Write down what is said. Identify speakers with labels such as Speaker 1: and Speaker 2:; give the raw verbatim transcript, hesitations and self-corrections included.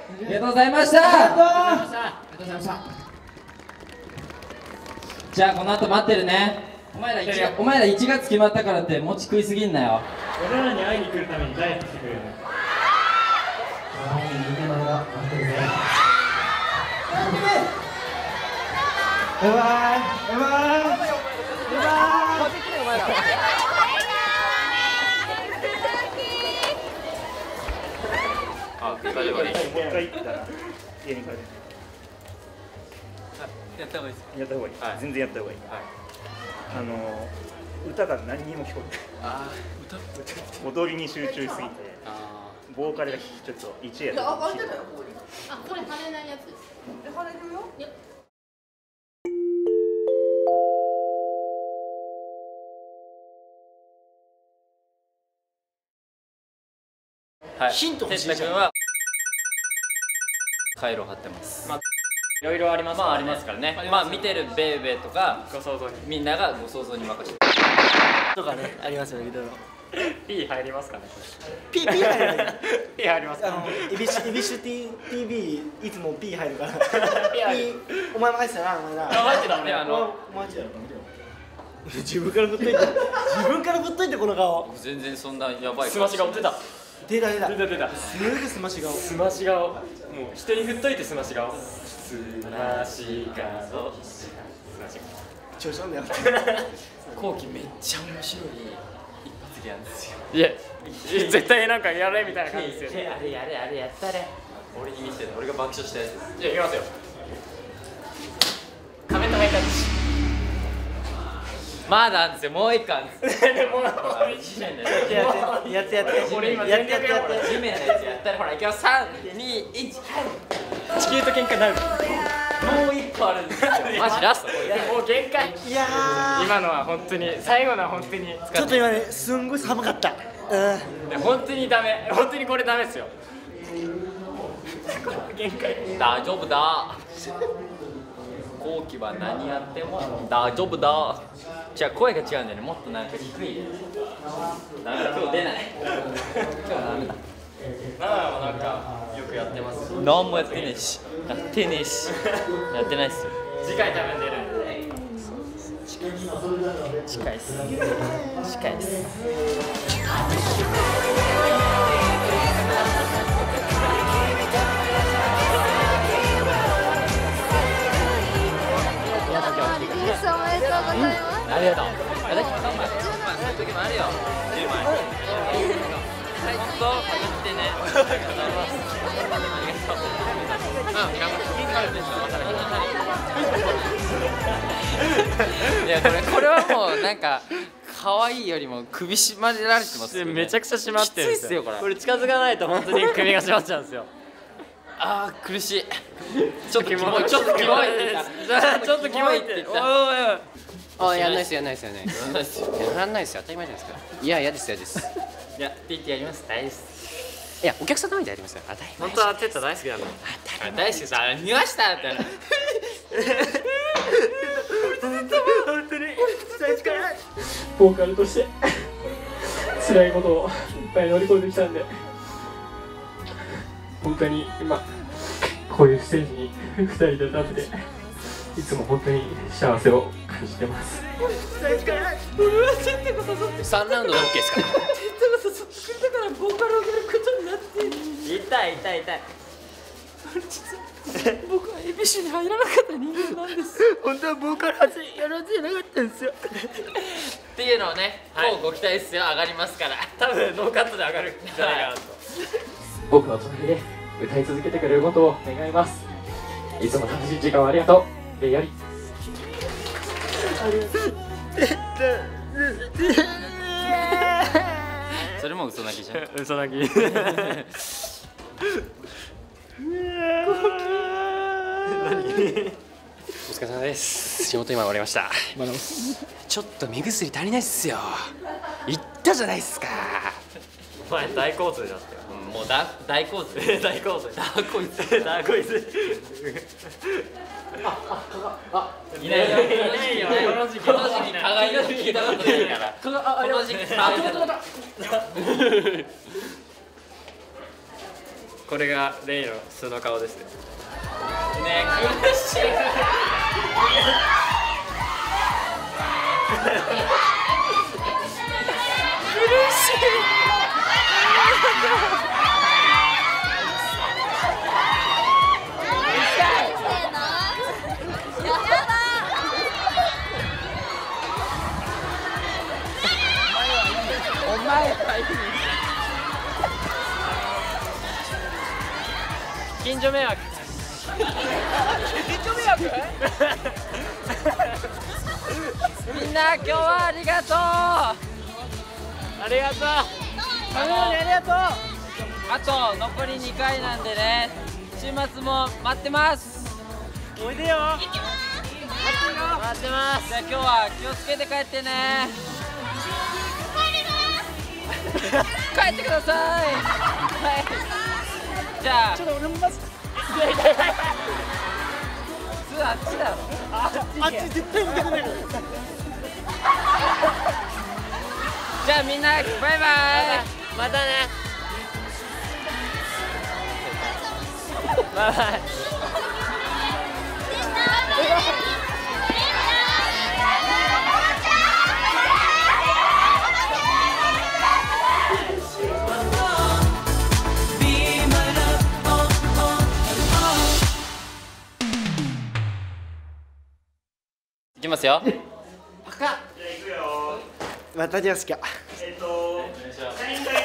Speaker 1: りがとうございました。ありがとうございました。じゃあこの後待ってるね。お前らいちがつ、お前らいちがつ決まったからって餅食いすぎんなよ。
Speaker 2: 俺らに会いに来るためにダイエットしてくれるね。
Speaker 1: はい、みんなのが待ってるぜ。バイバイバイバイバイバイ。
Speaker 2: あ、大丈夫です。もう一回行ったら家に帰る。
Speaker 3: やった方がいいです。
Speaker 2: やった方がいい。全然やった方がいい。あの歌が何にも聞こえない。ああ、歌踊りに集中しすぎて、ボーカルがちょっと一夜。いや、あ、開いてたよ、ここに。あ、これ跳ねないやつです。え、跳ねてるよ。
Speaker 3: はい、ヒント欲しいじゃん。は回路を張ってます。まあ、
Speaker 4: いろいろあります。
Speaker 3: まあありますからね。まあ見てるベイベーとか
Speaker 4: ご想像に、
Speaker 3: みんながご想像に任せて
Speaker 5: とかね、ありますよね、いろいろ。
Speaker 4: P 入りますかね。
Speaker 5: P、P 入るね。
Speaker 4: P 入りますか。
Speaker 5: あの、エビシュ、エビシュ ティービー、いつも P 入るから。P、お前も入ってたな、お前な。
Speaker 4: 入ってたね。あの、
Speaker 5: お前入ってたよ。自分からぶっといて、自分からぶっといてこの顔。
Speaker 3: 全然そんなやばい。
Speaker 4: スマシ顔出た。
Speaker 5: 出た出た
Speaker 4: 出た出た。
Speaker 5: すぐスマシ顔。
Speaker 4: スマシ顔。もう人に振っといてスマシ顔。スマシ顔。スマシ顔。
Speaker 5: 調子乗んだよ。
Speaker 3: 後期めっちゃ面白い一発芸なんですよ。
Speaker 4: いや、絶対なんかやれみたいな感じですよ。
Speaker 3: あれやれあれやったれ。俺に見せて、俺が爆笑したやつです。
Speaker 4: じゃあいきますよ。仮面のハイタッチ。
Speaker 3: まだあるんですよ、もう一個あるんですよ。
Speaker 4: もう
Speaker 3: ほら、地面のやつ
Speaker 5: やってやって。
Speaker 4: 俺今
Speaker 5: やってやってやっ
Speaker 3: 地面のやつやったら、ほら、いきます。さん、に、いち、はい。
Speaker 4: 地球と喧嘩になる。
Speaker 3: もう一個あるんですよ。マジラスト。
Speaker 4: もう限界。
Speaker 5: いやー。
Speaker 4: 今のは本当に、最後のは本当に。
Speaker 5: ちょっと今ね、すんごい寒かった。うん。
Speaker 4: 本当にダメ。本当にこれダメですよ。限界。
Speaker 3: 大丈夫だ。後期は何やっても大丈夫だ。じゃあ声が違うんだよね。もっとなんか低い。ダメだ、今日出ない。今日ダメだ。
Speaker 4: ナナもなんかよくやってます。
Speaker 3: 何もやってねえし、やってねえし、やってないっすよ。
Speaker 4: 次回多分出るんで。
Speaker 3: 近いっす。近いっす。
Speaker 6: おめでとうございます。
Speaker 3: ありがとう。ありがとう。そういう時もあるよ。じゅうまい。はい、どうぞ、来てね。ありがとうございます。ありがとう。うん、頑張って。いや、これ、これはもう、なんか。可愛いよりも首絞まれられてますよね。
Speaker 4: めちゃくちゃ締まってるんですよ。
Speaker 3: これ。
Speaker 4: これ近づかないと本当に首が締まっちゃうんですよ。
Speaker 3: ああ、苦しい。ちょっとキモい。ちょっとキモいって言った。
Speaker 4: ちょっとキモいって言った。おいおいおい。
Speaker 7: あ、やんないっすやんないっすやんないっす。やらんないっすよ、当たり前じゃないですか。いや、嫌です嫌です。
Speaker 3: いや、って言ってやります。大好き。
Speaker 7: いや、お客さんの前でやりますよ。当たり前。
Speaker 4: 本当はテッタ大好きなの。
Speaker 3: 大好きさ、見ましたみたいな。
Speaker 4: 本当に
Speaker 2: 最初からボーカルとして辛いことをいっぱい乗り越えてきたんで、本当に今こういうステージにふたりで立っていつも本当に幸せを感じてます。最初から俺はテッタが誘って
Speaker 7: さんラウンドで オーケー ですか。
Speaker 2: テッタが誘ってくれたからボーカルをやることになって、
Speaker 3: 痛い痛い痛い。
Speaker 2: 僕はエビシュに入らなかった人間なんです。本当はボーカルはやらずじゃなかったんですよ。
Speaker 3: っていうのをね、こうご期待ですよ。上がりますから。
Speaker 4: 多分ノーカットで上がるんじゃないかなと。
Speaker 2: 僕の隣で歌い続けてくれることを願います。いつも楽しい時間をありがとう。でやり。ありがとう。
Speaker 3: それも嘘泣きじゃん。
Speaker 4: 嘘泣き。
Speaker 7: お疲れ様です。仕事今終わりました。ちょっと目薬足りないっすよ。言ったじゃないっすか。
Speaker 4: お前大洪水だってよ。
Speaker 3: もうだ大洪水。
Speaker 4: 大洪水。
Speaker 3: 大洪水。
Speaker 4: 大洪水。
Speaker 3: いないよ。いないよ。この時期、この時期、蚊がいるの聞いたことないから。この時期、あ、止まった止まった。
Speaker 4: ここれがレイの素の顔ですね。
Speaker 3: ね苦しい。近所迷惑。近所迷惑。みんな今日はありがとう。ありがとう。ありがとう。あと残りにかいなんでね。週末も待ってます。おいでよ。待ってます。じゃあ今日は気をつけて帰ってね。帰ってください。はい。じゃあ。ちょっと俺もまず。普通あっちだろ。あっち絶対見てくれる。じゃあみんなバイバイ。またね。バイバイ。いきますよ。
Speaker 5: またじゃあ好きや。
Speaker 2: えっと